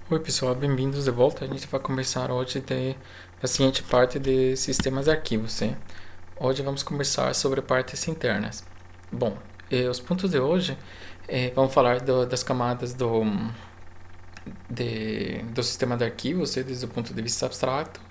Oi pessoal, bem-vindos de volta. A gente vai conversar hoje da seguinte parte de sistemas de arquivos, né? Hoje vamos conversar sobre partes internas. Bom, os pontos de hoje vamos falar das camadas do sistema de arquivos, desde o ponto de vista abstrato,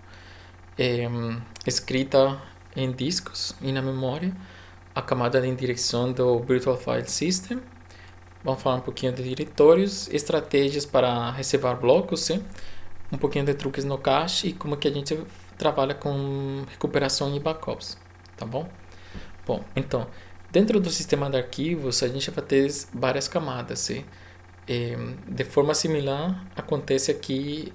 escrita em discos e na memória, a camada de indireção do Virtual File System. Vamos falar um pouquinho de diretórios, estratégias para reservar blocos, sim? Um pouquinho de truques no cache e como que a gente trabalha com recuperação e backups, tá bom? Bom, então, dentro do sistema de arquivos, a gente vai ter várias camadas, sim? De forma similar, acontece aqui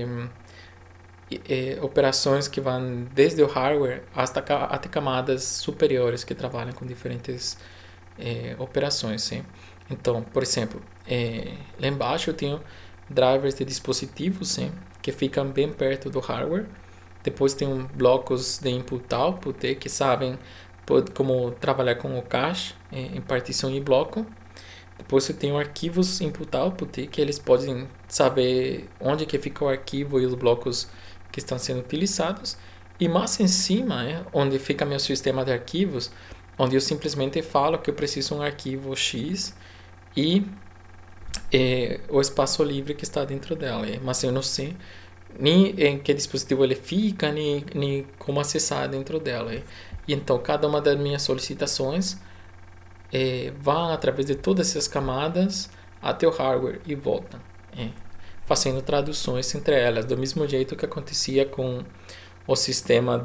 operações que vão desde o hardware até camadas superiores que trabalham com diferentes operações, sim? Então, por exemplo, lá embaixo eu tenho drivers de dispositivos, sim, que ficam bem perto do hardware. Depois tem blocos de input-output que sabem como trabalhar com o cache em partição e bloco. Depois eu tenho arquivos input-output que eles podem saber onde que fica o arquivo e os blocos que estão sendo utilizados. E mais em cima, onde fica meu sistema de arquivos, onde eu simplesmente falo que eu preciso de um arquivo X e o espaço livre que está dentro dela. Mas eu não sei nem em que dispositivo ele fica, nem como acessar dentro dela. E então, cada uma das minhas solicitações vai através de todas essas camadas até o hardware e volta, fazendo traduções entre elas, do mesmo jeito que acontecia com o sistema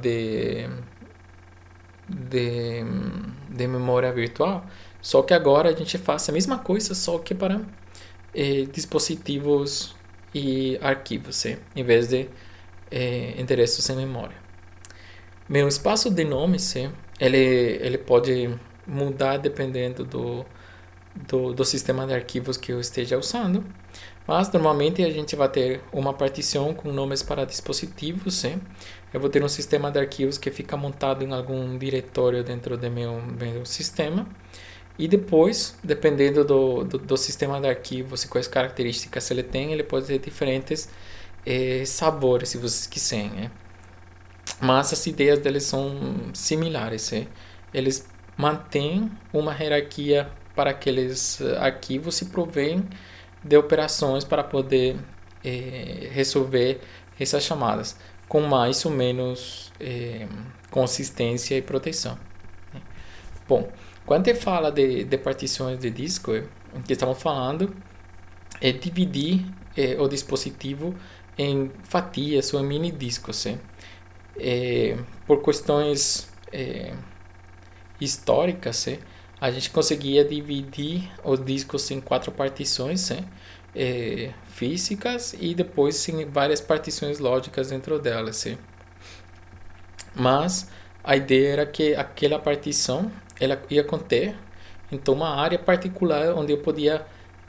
de memória virtual, só que agora a gente faz a mesma coisa, só que para dispositivos e arquivos, em vez de endereços em memória. Meu espaço de nomes, ele pode mudar dependendo do sistema de arquivos que eu esteja usando, mas normalmente a gente vai ter uma partição com nomes para dispositivos. Eu vou ter um sistema de arquivos que fica montado em algum diretório dentro do meu sistema. E depois, dependendo do sistema de arquivos e quais características ele tem, ele pode ter diferentes sabores, se vocês quiserem. Mas as ideias deles são similares. Eles mantêm uma hierarquia para aqueles arquivos e provêm de operações para poder resolver essas chamadas com mais ou menos consistência e proteção. Bom, quando ele fala de partições de disco, o que estamos falando é dividir o dispositivo em fatias ou em mini discos. Por questões históricas, a gente conseguia dividir os discos em 4 partições físicas e depois em várias partições lógicas dentro delas. Mas a ideia era que aquela partição ela ia conter então uma área particular onde eu podia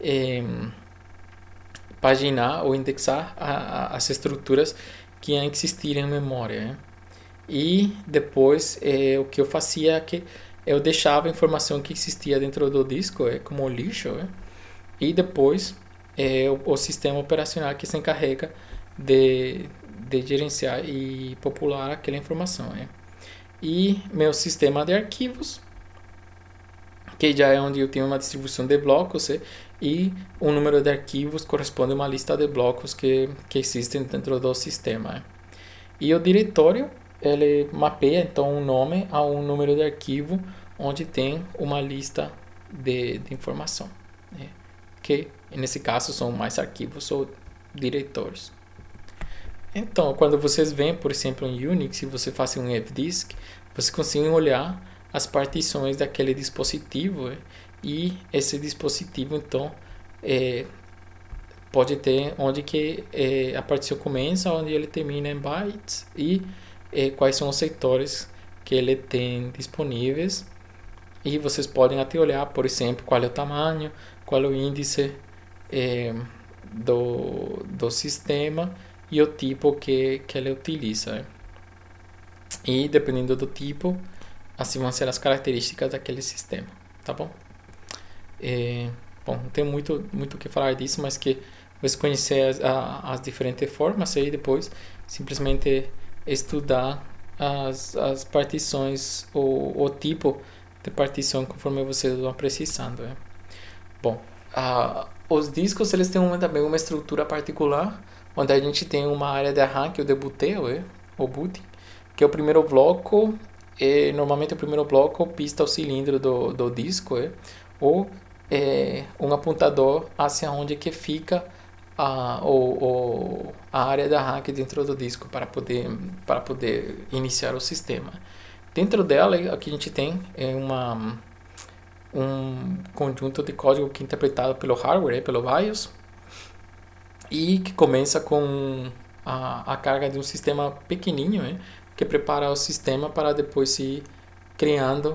paginar ou indexar as estruturas que iam existir em memória. E depois o que eu fazia é que eu deixava a informação que existia dentro do disco como lixo, e depois o sistema operacional que se encarrega de gerenciar e popular aquela informação. E meu sistema de arquivos, que já é onde eu tenho uma distribuição de blocos, e o número de arquivos corresponde a uma lista de blocos que existem dentro do sistema. E o diretório, ele mapeia então um nome a um número de arquivo onde tem uma lista de informação, que nesse caso são mais arquivos ou diretórios. Então, quando vocês veem, por exemplo, em Unix, se você faz um fdisk, vocês conseguem olhar as partições daquele dispositivo, e esse dispositivo então pode ter onde que a partição começa, onde ele termina em bytes, e quais são os setores que ele tem disponíveis. E vocês podem até olhar, por exemplo, qual é o tamanho, qual é o índice do sistema e o tipo que ele utiliza. E dependendo do tipo, assim vão ser as características daquele sistema, tá bom? Bom, não tem muito o que falar disso, mas que você conhecer as diferentes formas e depois simplesmente estudar as partições, o tipo de partição conforme vocês vão precisando. Bom, os discos eles têm também uma estrutura particular, onde a gente tem uma área de arranque, o debuteo, o booting, que é o primeiro bloco, normalmente o primeiro bloco pista o cilindro do disco, ou um apontador hacia onde que fica a área de arranque dentro do disco para poder iniciar o sistema. Dentro dela, aqui a gente tem um conjunto de código que é interpretado pelo hardware, pelo BIOS, e que começa com a carga de um sistema pequenininho, que prepara o sistema para depois ir criando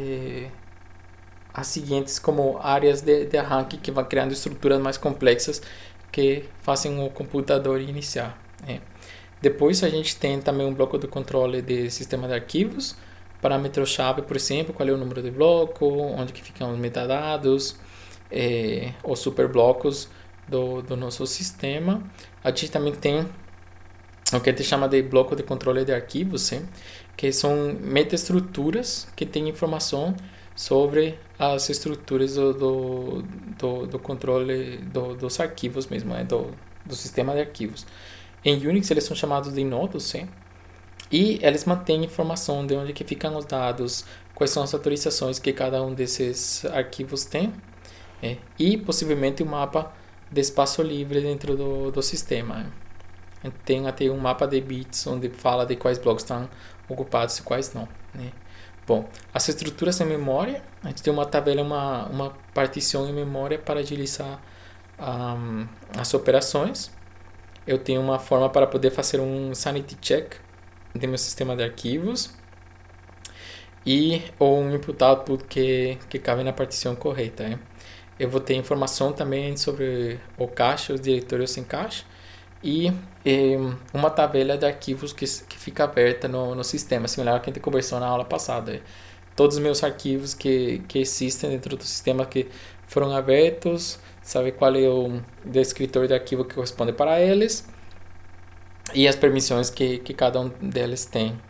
as seguintes como áreas de arranque, que vão criando estruturas mais complexas que fazem o computador iniciar. Depois a gente tem também um bloco de controle de sistema de arquivos, parâmetro-chave, por exemplo, qual é o número de bloco, onde que ficam os metadados, os superblocos do nosso sistema. A gente também tem o que a gente chama de bloco de controle de arquivos, que são metaestruturas que têm informação sobre as estruturas do controle dos arquivos mesmo, do sistema de arquivos. Em Unix eles são chamados de nodos, e eles mantêm informação de onde que ficam os dados, quais são as autorizações que cada um desses arquivos tem, e possivelmente um mapa de espaço livre dentro do sistema. Tem até um mapa de bits onde fala de quais blocos estão ocupados e quais não. Bom, as estruturas em memória, a gente tem uma tabela, uma partição em memória para agilizar as operações. Eu tenho uma forma para poder fazer um sanity check do meu sistema de arquivos ou um input-output que cabe na partição correta. Eu vou ter informação também sobre o cache, os diretórios sem cache, e uma tabela de arquivos que fica aberta no sistema, similar ao que a gente conversou na aula passada. Todos os meus arquivos que existem dentro do sistema que foram abertos, sabe qual é o descritor de arquivo que corresponde para eles e as permissões que cada um deles tem,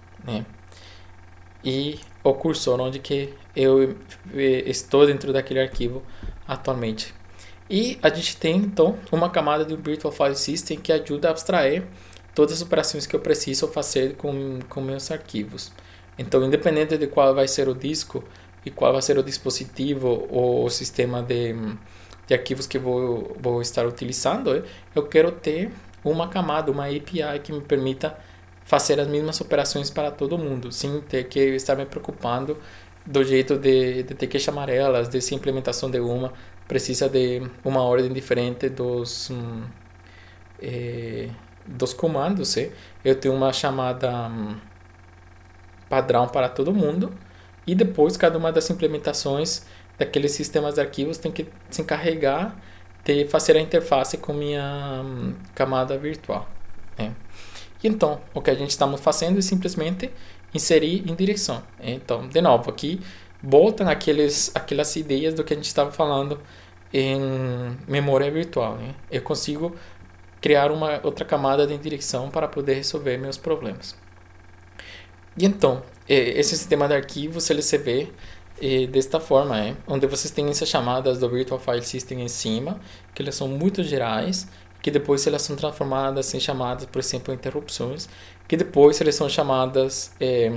e o cursor onde que eu estou dentro daquele arquivo atualmente. E a gente tem então uma camada do Virtual File System que ajuda a abstrair todas as operações que eu preciso fazer com meus arquivos. Então, independente de qual vai ser o disco e qual vai ser o dispositivo ou o sistema de arquivos que vou estar utilizando, eu quero ter uma camada, uma API que me permita fazer as mesmas operações para todo mundo, sem ter que estar me preocupando do jeito de ter que chamar elas, de se a implementação de uma precisa de uma ordem diferente dos comandos. Eu tenho uma chamada padrão para todo mundo e depois cada uma das implementações daqueles sistemas de arquivos tem que se encarregar de fazer a interface com minha camada virtual. E então, o que a gente está fazendo é simplesmente inserir em direção. Então, de novo, aqui voltam aquelas ideias do que a gente estava falando em memória virtual. Eu consigo criar uma outra camada de direção para poder resolver meus problemas. E então, esse sistema de arquivos ele se vê desta forma, onde vocês têm essas chamadas do Virtual File System em cima, que elas são muito gerais, que depois elas são transformadas em chamadas, por exemplo, interrupções, que depois elas são chamadas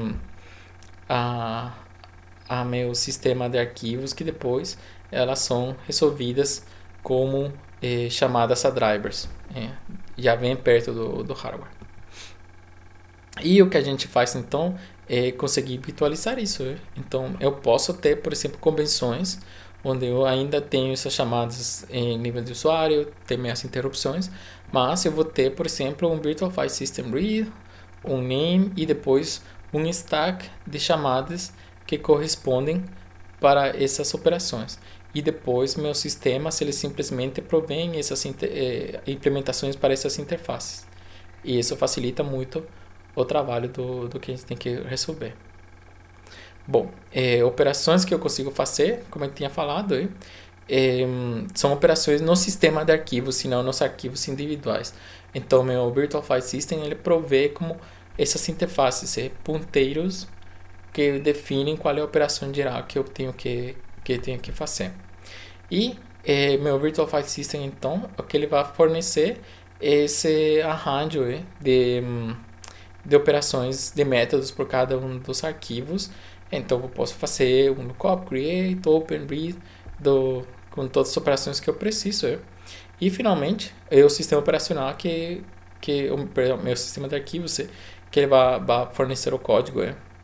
a meu sistema de arquivos, que depois elas são resolvidas como chamadas a drivers. Já vem perto do hardware. E o que a gente faz então é conseguir virtualizar isso. Então eu posso ter, por exemplo, convenções onde eu ainda tenho essas chamadas em nível de usuário, ter minhas interrupções, mas eu vou ter, por exemplo, um Virtual File System Read, um name e depois um stack de chamadas que correspondem para essas operações. E depois meus sistemas eles simplesmente provêm essas implementações para essas interfaces. E isso facilita muito o trabalho do que a gente tem que resolver. Bom, operações que eu consigo fazer, como eu tinha falado, são operações no sistema de arquivos, e não nos arquivos individuais. Então, meu Virtual File System ele provê como essas interfaces, ponteiros que definem qual é a operação geral que eu tenho que fazer. E meu Virtual File System, então, o que ele vai fornecer esse arranjo de operações, de métodos por cada um dos arquivos. Então, eu posso fazer um lookup, create, open, read, com todas as operações que eu preciso. E, finalmente, é o sistema operacional perdão, meu sistema de arquivos, que ele vai fornecer o código.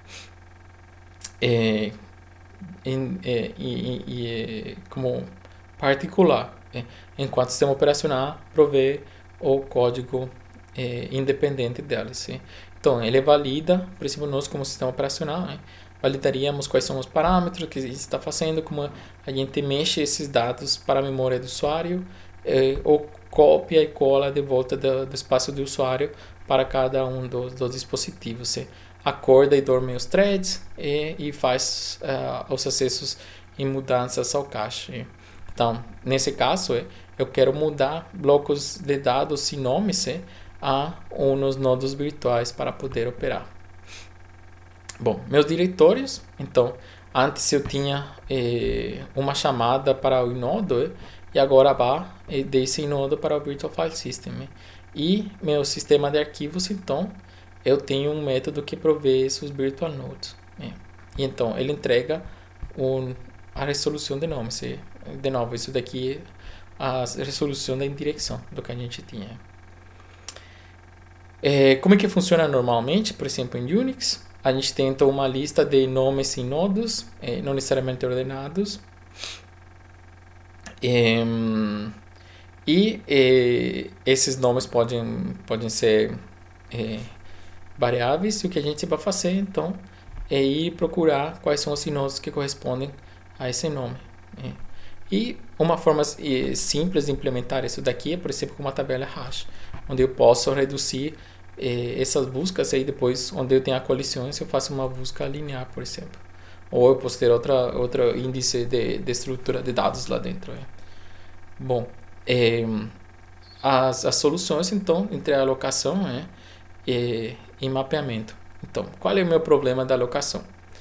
Como particular, enquanto o sistema operacional provê o código independente dela. Então, ele valida, por exemplo, nós como sistema operacional, validaríamos quais são os parâmetros que a gente está fazendo, como a gente mexe esses dados para a memória do usuário, ou cópia e cola de volta do espaço do usuário para cada um dos dispositivos. Acorda e dorme os threads e faz os acessos e mudanças ao cache. Então, nesse caso, eu quero mudar blocos de dados e nomes a uns nodos virtuais para poder operar. Bom, meus diretórios, então, antes eu tinha uma chamada para o nodo e agora vai desse nodo para o Virtual File System. E meu sistema de arquivos, então, eu tenho um método que provê esses virtual nodes. E então, ele entrega a resolução de nomes. De novo, isso daqui é a resolução da indireção do que a gente tinha. Como é que funciona normalmente? Por exemplo, em Unix, a gente tem então uma lista de nomes e nodos, não necessariamente ordenados. Esses nomes podem ser variáveis, e o que a gente vai fazer então é ir procurar quais são os nodos que correspondem a esse nome. E uma forma simples de implementar isso daqui é, por exemplo, com uma tabela hash, onde eu posso reduzir essas buscas, e depois, onde eu tenho colisões, eu faço uma busca linear, por exemplo. Ou eu posso ter outro índice de estrutura de dados lá dentro. Bom, as soluções, então, entre a alocação e mapeamento. Então, qual é o meu problema da alocação?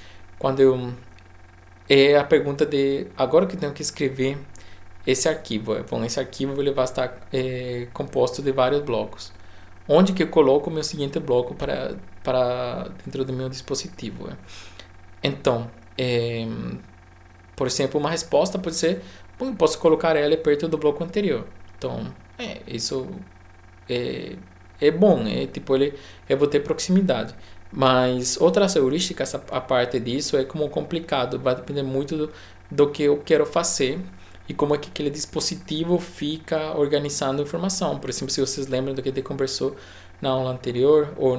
É a pergunta de, agora que eu tenho que escrever esse arquivo. Bom, esse arquivo ele vai estar composto de vários blocos. Onde que eu coloco o meu seguinte bloco para dentro do meu dispositivo? Então, por exemplo, uma resposta pode ser, bom, eu posso colocar ela perto do bloco anterior. Então, isso é bom, tipo, eu vou ter proximidade. Mas outras heurísticas, a parte disso, é como complicado, vai depender muito do que eu quero fazer e como é que aquele dispositivo fica organizando a informação. Por exemplo, se vocês lembram do que a gente conversou na aula anterior, ou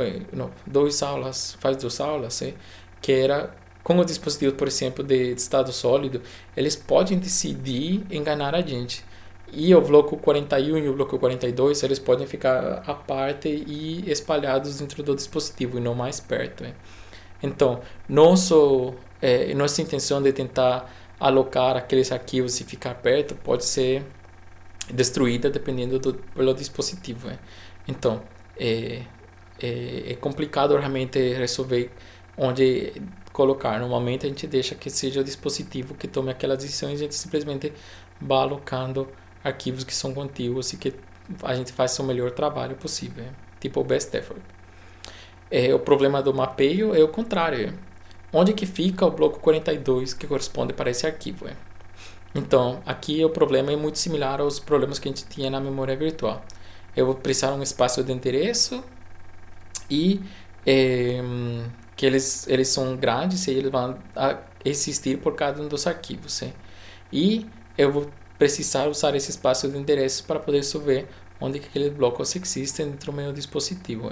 faz 2 aulas, que era com os dispositivos, por exemplo, de estado sólido, eles podem decidir enganar a gente. E o bloco 41 e o bloco 42, eles podem ficar à parte e espalhados dentro do dispositivo e não mais perto. Então, nossa intenção de tentar alocar aqueles arquivos e ficar perto pode ser destruída dependendo do dispositivo. Então, é complicado realmente resolver onde colocar. Normalmente a gente deixa que seja o dispositivo que tome aquelas decisões, e a gente simplesmente vai alocando arquivos que são contíguos e que a gente faz o melhor trabalho possível, tipo o best effort. O problema do mapeio é o contrário. Onde que fica o bloco 42 que corresponde para esse arquivo? Então, aqui o problema é muito similar aos problemas que a gente tinha na memória virtual. Eu vou precisar de um espaço de endereço e que eles são grandes e eles vão existir por cada um dos arquivos. E eu vou precisar usar esse espaço de endereço para poder saber onde que aqueles blocos existem dentro do meu dispositivo.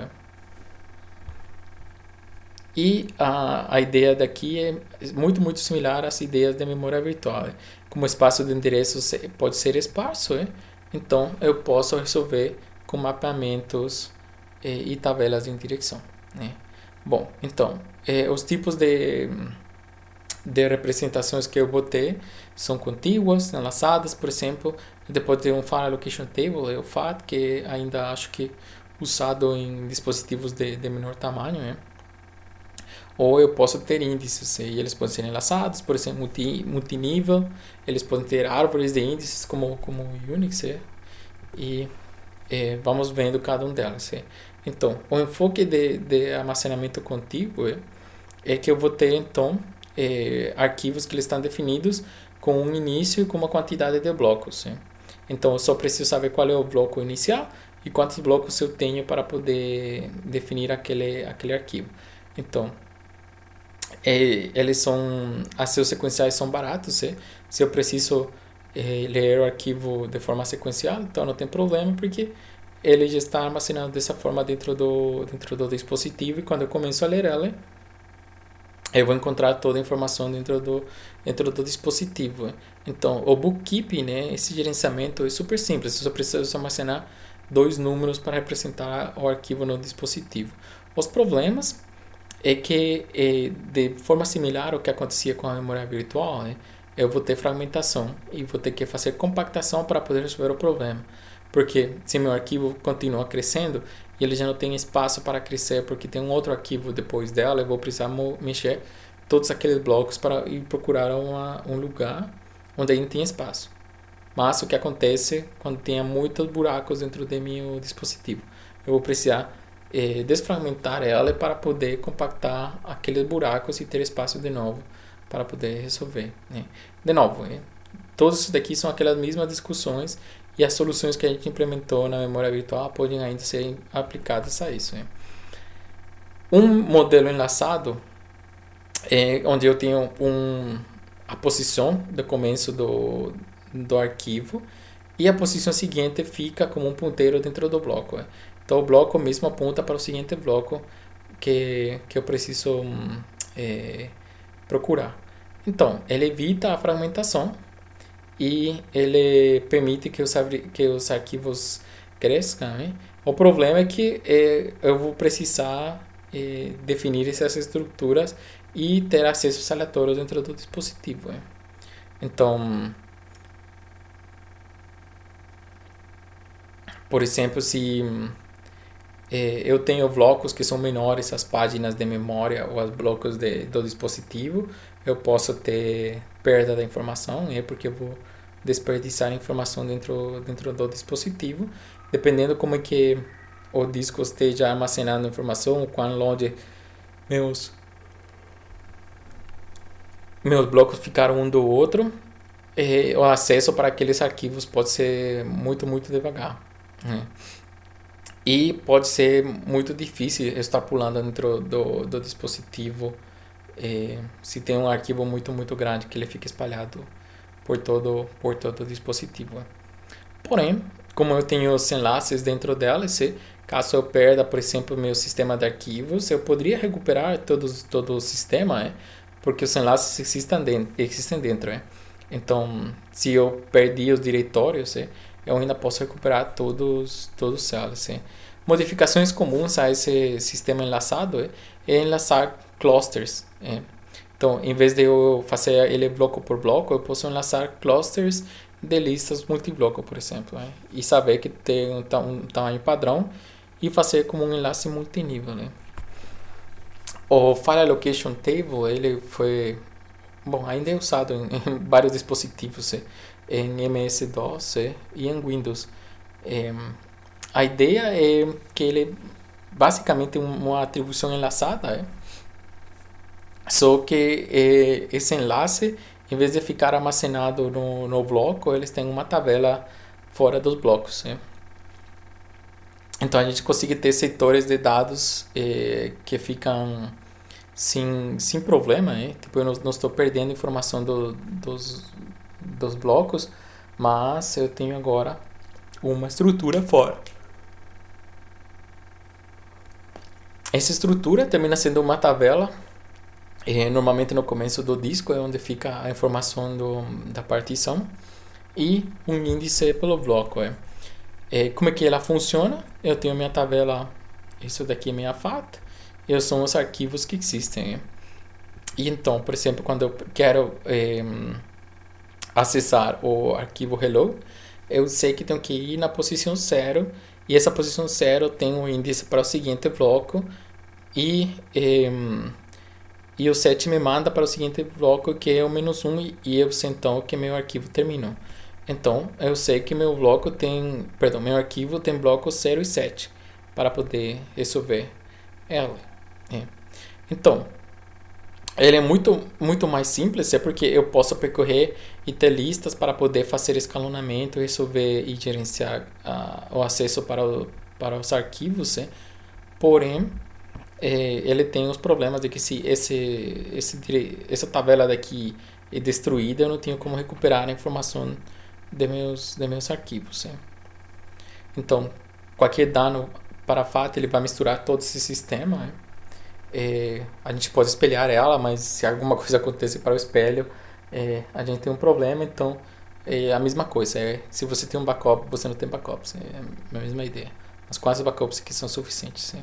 E a ideia daqui é muito similar às ideias da memória virtual. Como o espaço de endereço pode ser esparso, então eu posso resolver com mapeamentos e tabelas de indireção. Bom, então, os tipos de de representações que eu vou ter são contíguas, enlaçadas, por exemplo. Depois tem um File Allocation Table, é o FAT, que ainda acho que usado em dispositivos de menor tamanho, né? Ou eu posso ter índices, e eles podem ser enlaçados, por exemplo, multinível, eles podem ter árvores de índices como Unix, e vamos vendo cada um delas. Então, o enfoque de armazenamento contíguo é que eu vou ter, então, arquivos que eles estão definidos com um início e com uma quantidade de blocos. Então, eu só preciso saber qual é o bloco inicial e quantos blocos eu tenho para poder definir aquele arquivo. Então, as seus sequenciais são baratos. Se eu preciso ler o arquivo de forma sequencial, então não tem problema, porque ele já está armazenado dessa forma dentro do dispositivo, e quando eu começo a ler ela, eu vou encontrar toda a informação dentro do dispositivo. Então, o bookkeeping, né, esse gerenciamento é super simples. Eu só preciso armazenar 2 números para representar o arquivo no dispositivo. Os problemas é que, de forma similar ao que acontecia com a memória virtual, né, eu vou ter fragmentação e vou ter que fazer compactação para poder resolver o problema. Porque se meu arquivo continua crescendo e ele já não tem espaço para crescer porque tem um outro arquivo depois dela, eu vou precisar mexer todos aqueles blocos para ir procurar um lugar onde ainda tem espaço. Mas o que acontece quando tem muitos buracos dentro do meu dispositivo? Eu vou precisar desfragmentar ela para poder compactar aqueles buracos e ter espaço de novo para poder resolver, né? De novo, todos isso daqui são aquelas mesmas discussões, e as soluções que a gente implementou na memória virtual podem ainda ser aplicadas a isso, né? Um modelo enlaçado é onde eu tenho a posição do começo do arquivo, e a posição seguinte fica como um ponteiro dentro do bloco. Então o bloco mesmo aponta para o seguinte bloco que eu preciso procurar. Então, ele evita a fragmentação e ele permite que os arquivos cresçam, né? O problema é que eu vou precisar definir essas estruturas e ter acessos aleatórios dentro do dispositivo, né? Então, por exemplo, se eu tenho blocos que são menores às páginas de memória ou aos blocos do dispositivo, eu posso ter perda da informação, né? Porque eu vou desperdiçar informação dentro do dispositivo, dependendo como é que o disco esteja armazenando informação, o quão longe meus blocos ficaram um do outro, o acesso para aqueles arquivos pode ser muito, muito devagar, né? E pode ser muito difícil estar pulando dentro do dispositivo se tem um arquivo muito, muito grande que ele fica espalhado por todo o dispositivo. Porém, como eu tenho os enlaces dentro dela, caso eu perda, por exemplo, meu sistema de arquivos, eu poderia recuperar todo o sistema, porque os enlaces existem dentro. Então, se eu perdi os diretórios, eu ainda posso recuperar todos eles. Modificações comuns a esse sistema enlaçado é enlaçar clusters. Então, em vez de eu fazer ele bloco por bloco, eu posso enlaçar clusters de listas multibloco, por exemplo, e saber que tem um tamanho padrão e fazer como um enlace multinível, né? O File Allocation Table, ele foi, ainda é usado em vários dispositivos, em MS-DOS e em Windows. A ideia é que ele basicamente uma atribuição enlaçada, só que esse enlace, em vez de ficar armazenado no bloco, eles têm uma tabela fora dos blocos. Então a gente consegue ter setores de dados que ficam sem problema. Tipo, eu não estou perdendo informação dos blocos, mas eu tenho agora uma estrutura fora. Essa estrutura termina sendo uma tabela, normalmente no começo do disco, é onde fica a informação da partição, e um índice pelo bloco. Como é que ela funciona? Eu tenho minha tabela, isso daqui é minha FAT, e são os arquivos que existem. E então, por exemplo, quando eu quero acessar o arquivo hello, eu sei que tenho que ir na posição 0 e essa posição 0 tem um índice para o seguinte bloco e, e o set me manda para o seguinte bloco que é o -1 e eu sei então que meu arquivo terminou. Então, eu sei que meu bloco tem, perdão, meu arquivo tem blocos 0 e 7 para poder resolver ela. Então, ele é muito mais simples, é porque eu posso percorrer e ter listas para poder fazer escalonamento, resolver e gerenciar o acesso para os arquivos, porém, ele tem os problemas de que se essa tabela daqui é destruída, eu não tenho como recuperar a informação de meus arquivos. Então, qualquer dano para a FAT, ele vai misturar todo esse sistema. A gente pode espelhar ela, mas se alguma coisa acontecer para o espelho, a gente tem um problema. Então, é a mesma coisa. Se você tem um backup, você não tem backup. É a mesma ideia. Mas quais backups que são suficientes?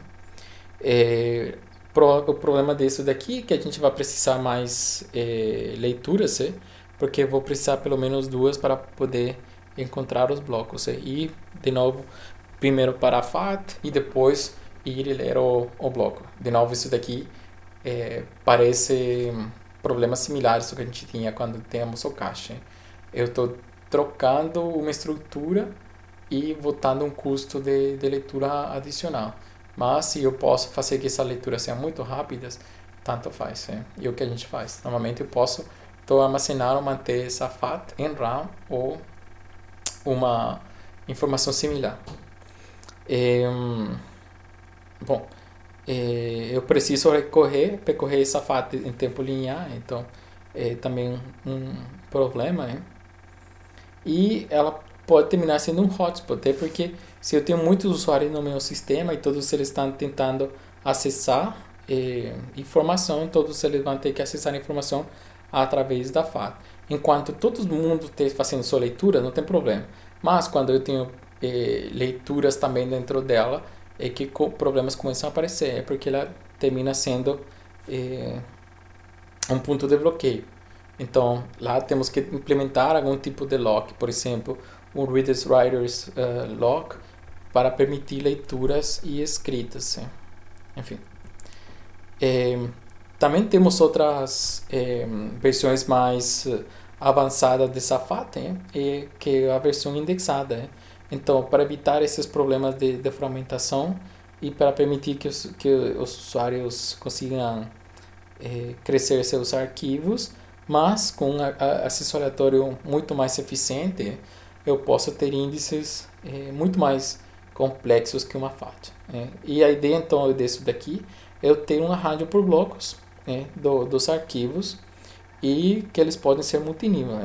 O problema disso daqui é que a gente vai precisar mais leituras, porque eu vou precisar pelo menos 2 para poder encontrar os blocos. E, de novo, primeiro para a FAT e depois ir e ler o bloco. De novo, isso daqui parece problemas similares ao que a gente tinha quando temos o cache. Eu estou trocando uma estrutura e botando um custo de leitura adicional. Mas se eu posso fazer que essa leitura seja muito rápida, tanto faz. E o que a gente faz? Normalmente eu posso armazenar ou manter essa FAT em RAM ou uma informação similar. Bom, eu preciso percorrer essa FAT em tempo linear, então é também um problema. E ela pode terminar sendo um hotspot, porque se eu tenho muitos usuários no meu sistema e todos eles estão tentando acessar informação, todos eles vão ter que acessar a informação através da FAT. Enquanto todo mundo está fazendo sua leitura, não tem problema. Mas quando eu tenho leituras também dentro dela, é que problemas começam a aparecer, é porque ela termina sendo um ponto de bloqueio. Então, lá temos que implementar algum tipo de lock, por exemplo, um Readers Writers lock, para permitir leituras e escritas. Enfim. Também temos outras versões mais avançadas dessa FAT, que é a versão indexada. Então, para evitar esses problemas de fragmentação e para permitir que os usuários consigam crescer seus arquivos, mas com um acessoriatório muito mais eficiente, eu posso ter índices muito mais complexos que uma FAT. E a ideia então disso daqui é eu ter uma rádio por blocos dos arquivos e que eles podem ser multinível.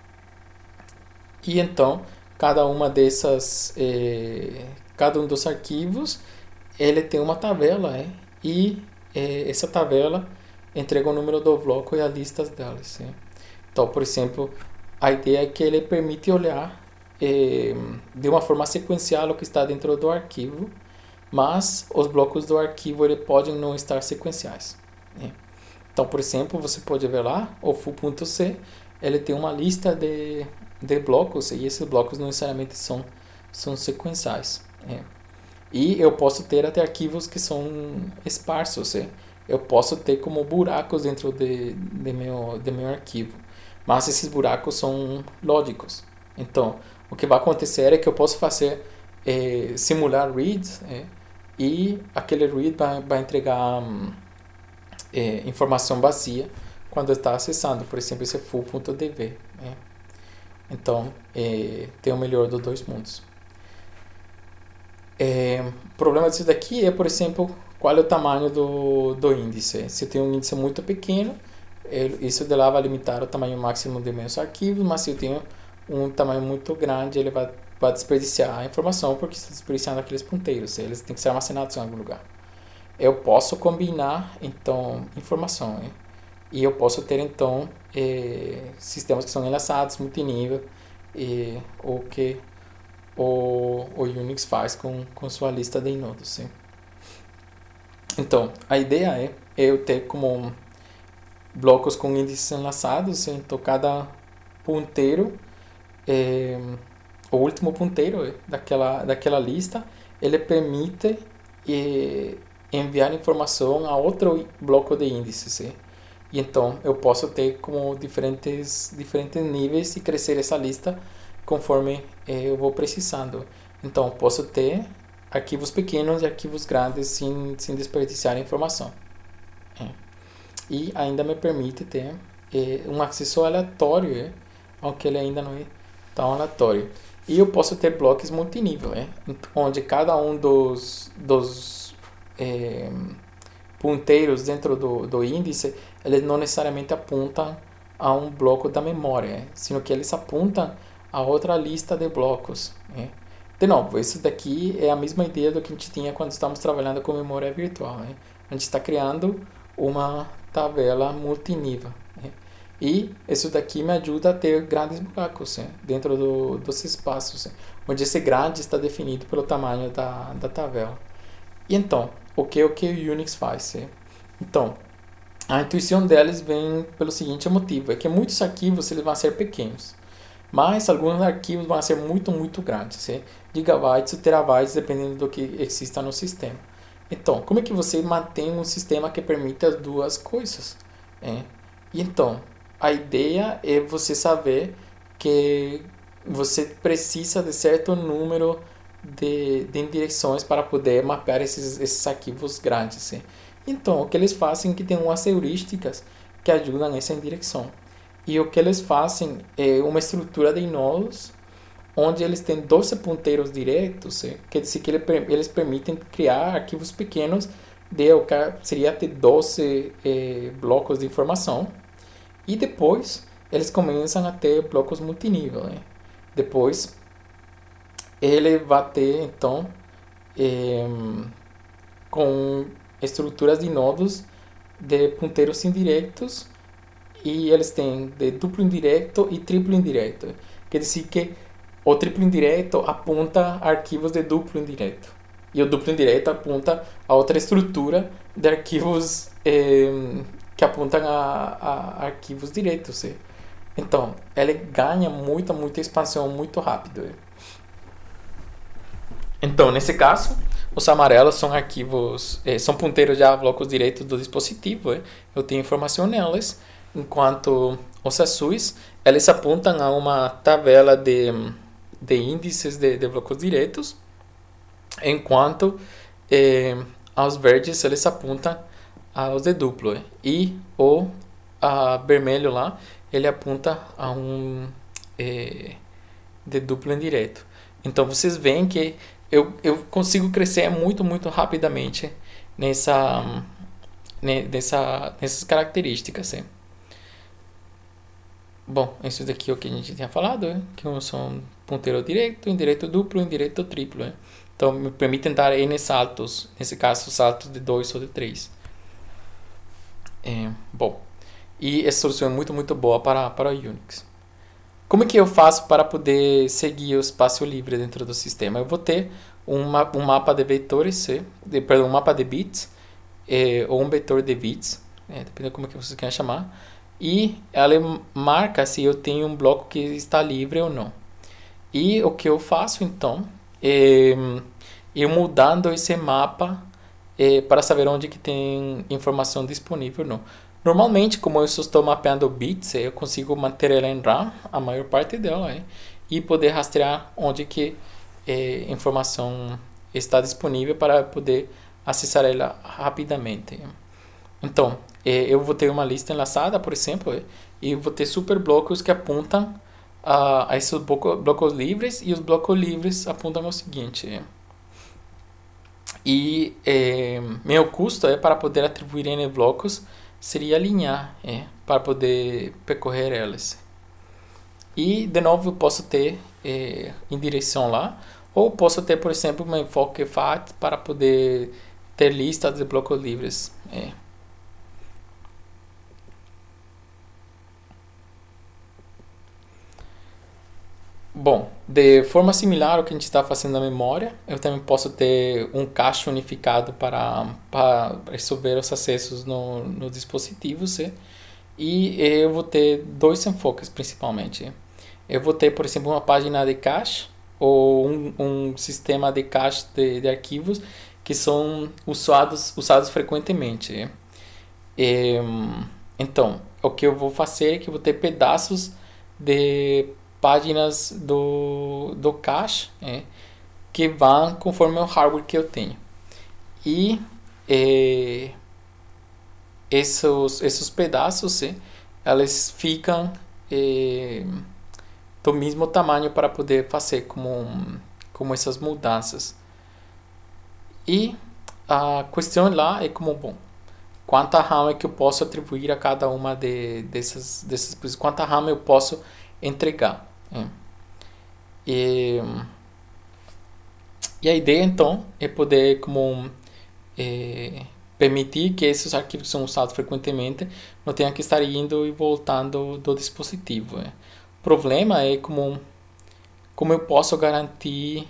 E então cada uma dessas, cada um dos arquivos, ele tem uma tabela e essa tabela entrega o número do bloco e a lista delas. Então, por exemplo, a ideia é que ele permite olhar de uma forma sequencial o que está dentro do arquivo, mas os blocos do arquivo ele podem não estar sequenciais. Então, por exemplo, você pode ver lá, o foo.c, ele tem uma lista de blocos e esses blocos não necessariamente são sequenciais. E eu posso ter até arquivos que são esparsos. Eu posso ter como buracos dentro de meu arquivo, mas esses buracos são lógicos. Então, o que vai acontecer é que eu posso fazer simular reads e aquele read vai entregar informação vazia quando está acessando, por exemplo, esse full.dv. Então, tem o melhor dos dois mundos. O problema disso daqui é, por exemplo, qual é o tamanho do índice. Se tem um índice muito pequeno, isso de lá vai limitar o tamanho máximo de meus arquivos, mas se eu tenho um tamanho muito grande, ele vai desperdiciar a informação, porque está desperdiciando aqueles ponteiros, eles têm que ser armazenados em algum lugar. Eu posso combinar, então, informação, e eu posso ter, então, sistemas que são enlaçados, multinível, o que o Unix faz com sua lista de nodos. Então, a ideia é eu ter como blocos com índices enlaçados, então cada ponteiro, o último ponteiro daquela lista, ele permite enviar informação a outro bloco de índices. E então eu posso ter como diferentes níveis e crescer essa lista conforme eu vou precisando. Então posso ter arquivos pequenos e arquivos grandes sem desperdiçar informação. E ainda me permite ter um acesso aleatório, aunque ele ainda não é tão aleatório. E eu posso ter blocos multinível, onde cada um dos ponteiros dentro do índice, eles não necessariamente apontam a um bloco da memória, sino que eles apontam a outra lista de blocos. De novo, isso daqui é a mesma ideia do que a gente tinha quando estamos trabalhando com memória virtual. A gente está criando uma tabela multinível. E isso daqui me ajuda a ter grandes buracos dentro dos espaços, onde esse grande está definido pelo tamanho da tabela. E então, o que o Unix faz? Então, a intuição deles vem pelo seguinte motivo, é que muitos arquivos eles vão ser pequenos, mas alguns arquivos vão ser muito grandes, gigabytes ou terabytes, dependendo do que exista no sistema. Então, como é que você mantém um sistema que permita as duas coisas? E então, a ideia é você saber que você precisa de certo número de direções para poder mapear esses arquivos grandes. Então, o que eles fazem é que tem umas heurísticas que ajudam nessa direção. E o que eles fazem é uma estrutura de nodos onde eles têm 12 ponteiros diretos, quer dizer que eles permitem criar arquivos pequenos de o que seria ter 12 blocos de informação. E depois eles começam a ter blocos multinível. Depois ele vai ter então com estruturas de nodos de ponteiros indiretos, e eles têm de duplo indireto e triplo indireto. Quer dizer que o triplo indireto aponta a arquivos de duplo indireto e o duplo indireto aponta a outra estrutura de arquivos que apontam a arquivos diretos. Então, ele ganha muita expansão muito rápido. Então, nesse caso, os amarelos são arquivos, são ponteiros já a blocos direitos do dispositivo. Eu tenho informação nelas, enquanto os azuis, eles apontam a uma tabela de índices de blocos direitos, enquanto aos verdes eles apontam aos de duplo. E o vermelho lá, ele aponta a um de duplo indireto. Então vocês veem que eu consigo crescer muito rapidamente nessas características. Bom, isso daqui é o que a gente tinha falado, que são ponteiro direto, indireto duplo, indireto triplo. Então me permitem dar N saltos, nesse caso saltos de 2 ou de 3. Bom, e essa solução é muito boa para o Unix. Como é que eu faço para poder seguir o espaço livre dentro do sistema? Eu vou ter um mapa de vetores, um mapa de bits, ou um vetor de bits, dependendo de como que vocês querem chamar, e ela marca se eu tenho um bloco que está livre ou não. E o que eu faço então é eu mudando esse mapa para saber onde que tem informação disponível ou não. Normalmente, como eu só estou mapeando bits, eu consigo manter ela em RAM, a maior parte dela, e poder rastrear onde que informação está disponível para poder acessar ela rapidamente. Então, eu vou ter uma lista enlaçada, por exemplo, e vou ter superblocos que apontam a esses blocos livres, e os blocos livres apontam ao seguinte. E meu custo para poder atribuir N blocos seria alinhar para poder percorrer elas. E de novo eu posso ter em direção lá, ou posso ter, por exemplo, uma enfoque FAT para poder ter listas de blocos livres. Bom, de forma similar ao que a gente está fazendo na memória, eu também posso ter um cache unificado para resolver os acessos no dispositivo. E eu vou ter dois enfoques principalmente. Eu vou ter, por exemplo, uma página de cache ou um sistema de cache de arquivos que são usados frequentemente. E, então, o que eu vou fazer é que eu vou ter pedaços de páginas do cache que vão conforme o hardware que eu tenho. E esses pedaços, eles ficam do mesmo tamanho para poder fazer como essas mudanças. E a questão lá é como, bom, quanta RAM é que eu posso atribuir a cada uma dessas coisas, quanta RAM eu posso entregar. E a ideia então é poder permitir que esses arquivos que são usados frequentemente não tenham que estar indo e voltando do dispositivo. O problema é como eu posso garantir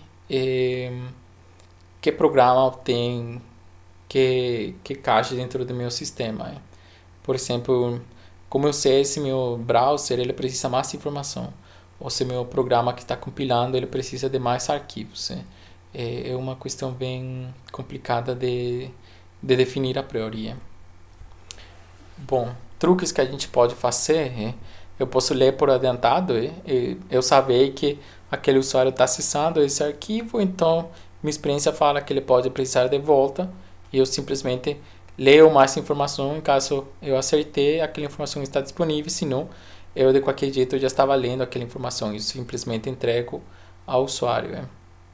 que programa tem que cache dentro do meu sistema. Por exemplo, como eu sei se meu browser ele precisa mais informação ou se meu programa que está compilando ele precisa de mais arquivos. É uma questão bem complicada de definir a priori. Bom, truques que a gente pode fazer, eu posso ler por adiantado, eu saber que aquele usuário está acessando esse arquivo, então minha experiência fala que ele pode precisar de volta e eu simplesmente leio mais informação em caso eu acertei, aquela informação está disponível, senão eu de qualquer jeito eu já estava lendo aquela informação e simplesmente entrego ao usuário.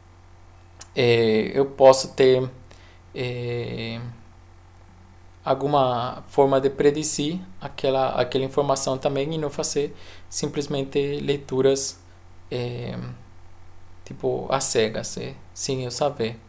Eu posso ter alguma forma de predizir aquela informação também e não fazer simplesmente leituras tipo às cegas, sem eu saber.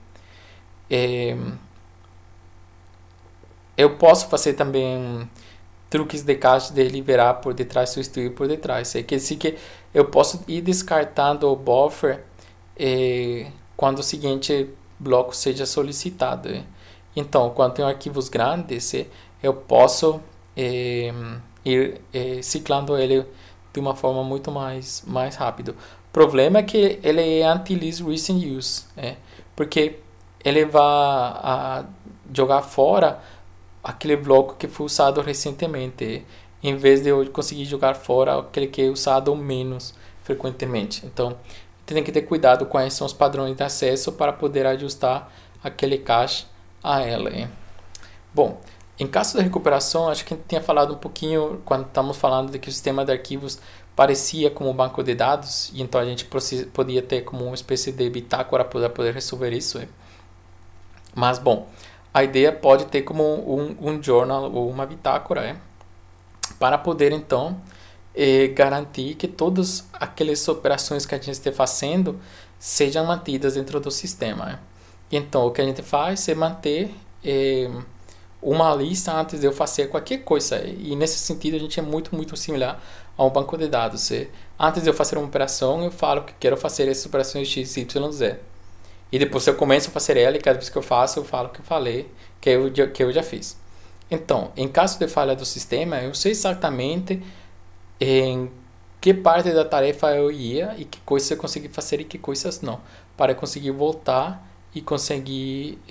Eu posso fazer também truques de cache de liberar por detrás, substituir por detrás. Quer dizer que eu posso ir descartando o buffer quando o seguinte bloco seja solicitado. Então, quando tenho arquivos grandes, eu posso ir ciclando ele de uma forma muito mais rápido. O problema é que ele é anti-least recent use, porque ele vai jogar fora aquele bloco que foi usado recentemente, em vez de eu conseguir jogar fora aquele que é usado menos frequentemente. Então, tem que ter cuidado com quais são os padrões de acesso para poder ajustar aquele cache a ela. Bom, em caso de recuperação, acho que a gente tinha falado um pouquinho quando estamos falando de que o sistema de arquivos parecia como um banco de dados, e então a gente podia ter como uma espécie de bitácora para poder resolver isso. Mas, bom, a ideia pode ter como um journal ou uma bitácora, para poder então garantir que todas aquelas operações que a gente está fazendo sejam mantidas dentro do sistema. Então, o que a gente faz é manter uma lista antes de eu fazer qualquer coisa. E nesse sentido, a gente é muito, muito similar a um banco de dados. Antes de eu fazer uma operação, eu falo que quero fazer essas operações X, Y, Z. E depois eu começo a fazer ela e cada vez que eu faço, eu falo que eu falei, que eu já fiz. Então, em caso de falha do sistema, eu sei exatamente em que parte da tarefa eu ia e que coisas eu consegui fazer e que coisas não, para conseguir voltar e conseguir,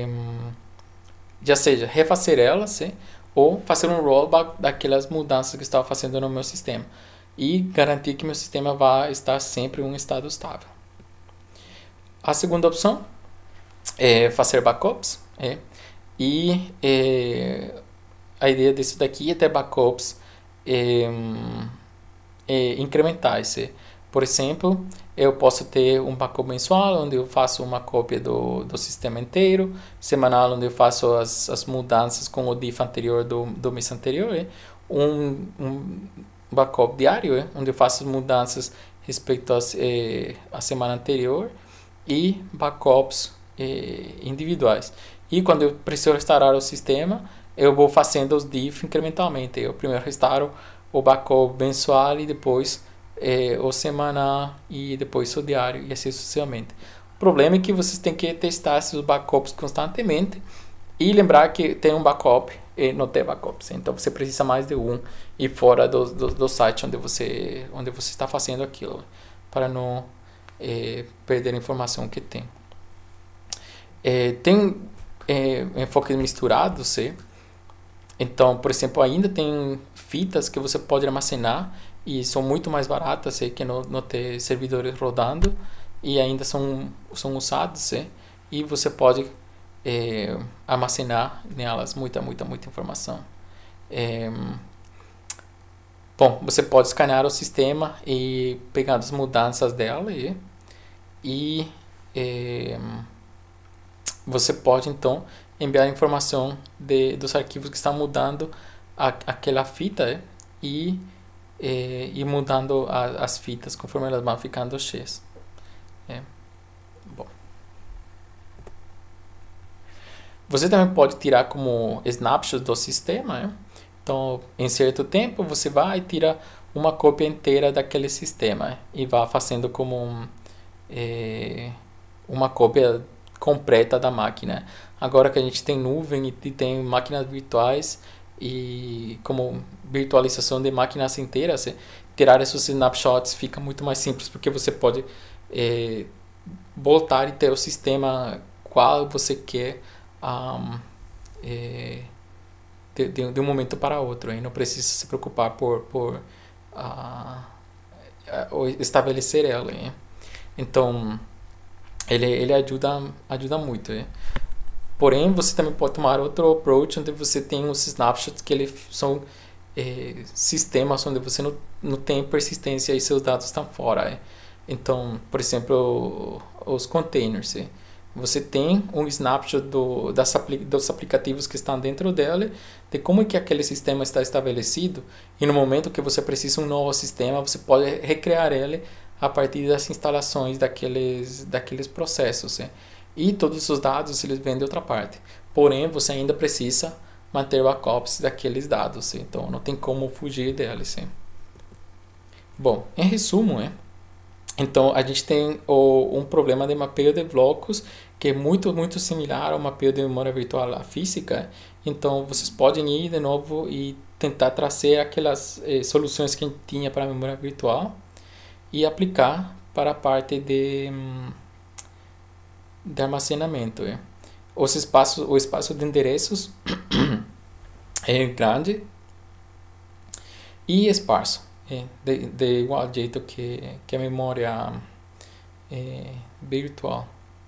já seja refazer elas, ou fazer um rollback daquelas mudanças que eu estava fazendo no meu sistema e garantir que meu sistema vai estar sempre em um estado estável. A segunda opção é fazer backups, e a ideia disso daqui é ter backups incrementais. Por exemplo, eu posso ter um backup mensual, onde eu faço uma cópia do sistema inteiro, semanal, onde eu faço as mudanças com o diff anterior do mês anterior, um backup diário, onde eu faço mudanças respeito à semana anterior, e backups individuais. E quando eu preciso restaurar o sistema, eu vou fazendo os diff incrementalmente. Eu primeiro restauro o backup mensual e depois o semanal e depois o diário e assim sucessivamente. O problema é que vocês têm que testar esses backups constantemente e lembrar que tem um backup não ter backup. Então você precisa mais de um e fora do site onde você está fazendo aquilo, para não perder a informação que tem. Tem enfoque misturado, então, por exemplo, ainda tem fitas que você pode armazenar e são muito mais baratas que não ter servidores rodando e ainda são usados, e você pode armazenar nelas muita informação. Bom, você pode escanear o sistema e pegar as mudanças dela e você pode então enviar a informação dos arquivos que estão mudando aquela fita e mudando as fitas conforme elas vão ficando cheias. Bom. Você também pode tirar como snapshot do sistema. Então, em certo tempo, você vai e tira uma cópia inteira daquele sistema e vai fazendo como uma cópia completa da máquina. Agora que a gente tem nuvem e tem máquinas virtuais e como virtualização de máquinas inteiras, tirar esses snapshots fica muito mais simples, porque você pode voltar e ter o sistema qual você quer de um momento para outro. Aí não precisa se preocupar por estabelecer ela. Então ele ajuda muito. Porém, você também pode tomar outro approach, onde você tem os snapshots que eles são sistemas onde você não tem persistência e seus dados estão fora. Então, por exemplo, os containers. Você tem um snapshot dos aplicativos que estão dentro dela, de como é que aquele sistema está estabelecido, e no momento que você precisa de um novo sistema, você pode recriar ele a partir das instalações daqueles processos. E todos os dados eles vêm de outra parte. Porém, você ainda precisa manter backups daqueles dados. Então, não tem como fugir deles. Bom, em resumo, então a gente tem um problema de mapeio de blocos que é muito similar ao mapeio de memória virtual física. Então, vocês podem ir de novo e tentar trazer aquelas soluções que a gente tinha para a memória virtual e aplicar para a parte de armazenamento. O espaço de endereços é grande e esparso, de igual jeito que a memória virtual.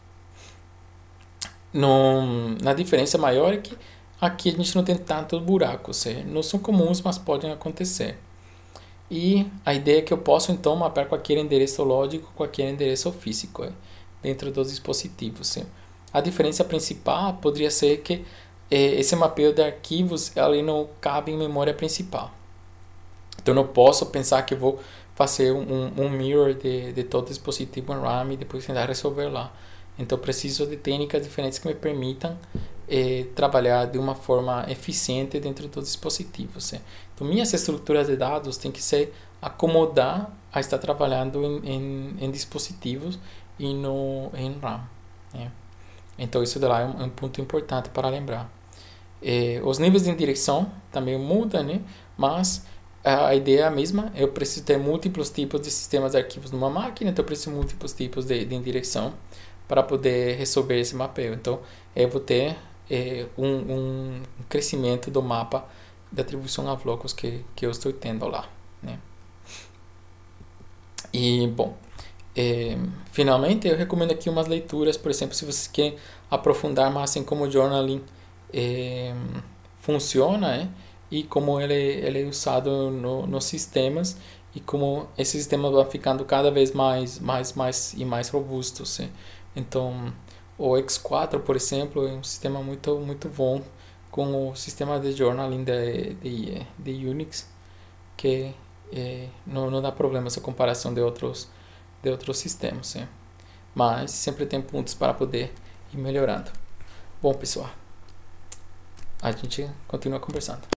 Na diferença maior é que aqui a gente não tem tantos buracos. Não são comuns, mas podem acontecer. E a ideia é que eu posso então mapear qualquer endereço lógico, qualquer endereço físico dentro dos dispositivos. A diferença principal poderia ser que esse mapeio de arquivos ele não cabe em memória principal. Então eu não posso pensar que vou fazer um mirror de todo o dispositivo em RAM e depois tentar resolver lá. Então eu preciso de técnicas diferentes que me permitam trabalhar de uma forma eficiente dentro dos dispositivos. Então minhas estruturas de dados têm que se acomodar a estar trabalhando em dispositivos e em RAM. Então isso lá é um ponto importante para lembrar. Os níveis de direção também mudam, mas a ideia é a mesma. Eu preciso ter múltiplos tipos de sistemas de arquivos numa máquina, então eu preciso de múltiplos tipos de indireção para poder resolver esse mapeio. Então eu vou ter um crescimento do mapa de atribuição a blocos que eu estou tendo lá. E bom, finalmente eu recomendo aqui umas leituras. Por exemplo, se você quer aprofundar mais em como o journaling funciona e como ele é usado nos sistemas e como esse sistema vai ficando cada vez mais robustos. Então o X4, por exemplo, é um sistema muito bom com o sistema de journaling de Unix, que não dá problema essa comparação de outros sistemas, mas sempre tem pontos para poder ir melhorando. Bom, pessoal, a gente continua conversando.